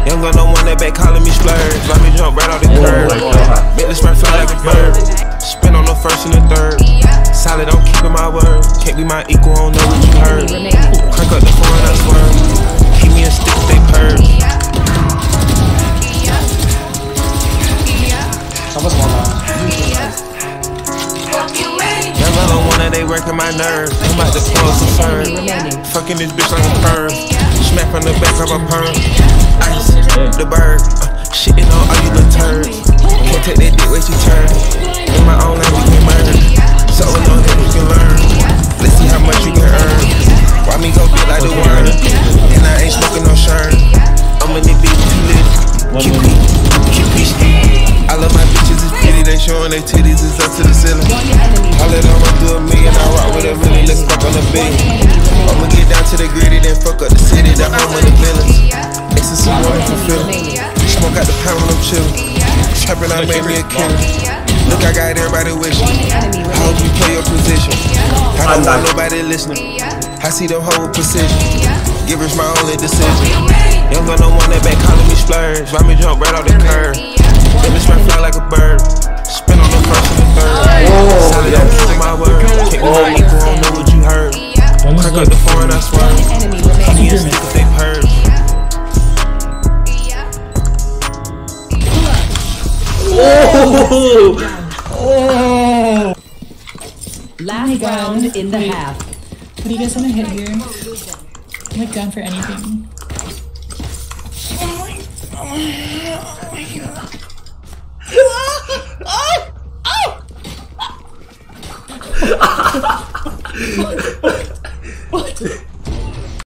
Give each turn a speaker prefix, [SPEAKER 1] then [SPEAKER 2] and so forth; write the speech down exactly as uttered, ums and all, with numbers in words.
[SPEAKER 1] Young gun no one that back calling me splurge. Let me jump right off the curb. Make the spread fly like a bird. Spin on the first and the third. Solid, I'm keeping my word. Can't be my equal, I don't know what you heard. Crank up the phone and I swerve. Keep me a stick if they purge. Young gun no one that they working my nerves. I'm about to close the serve. Fucking this bitch like a perm. Smack on the back of a perm. Ice, the bird. Uh, shitting on all you little turds. Can't take that dick way she turn. In my own lane we can murder. So we know that you can learn. Let's see how much you can earn. Why me go get like the worm? And I ain't smoking no shirt. I'm in the beat too lit. Keep it, keep it. I love my bitches, it's pretty. They showing their titties, it's up to the ceiling. I let them run through a million. I rock with a million. Let's fuck on a billion. I'ma get down to the gritty, then fuck up the city, the home of the villains. Ecstasy wanting for feeling. Smoke out the pound when I'm chillin'. Trappin', I made me a killer. Look, I got everybody wishing. I hope you play your position. I don't want nobody listening. I see them whole precision. Give us my only decision. Young gun no one that back calling me splurge. Let me jump right off the curb. Let me spread fly like a bird. Spin on the first and the third. Solid, I'm keeping my word. Can't be my equal, I don't know what you heard. Crank up the phone and I swerve. Keep me a stick if they purge.
[SPEAKER 2] Oh! Oh!
[SPEAKER 3] Last round in the
[SPEAKER 4] Wait.
[SPEAKER 3] half.
[SPEAKER 4] What do you guys want to hit here? I'm like down for anything.
[SPEAKER 2] Oh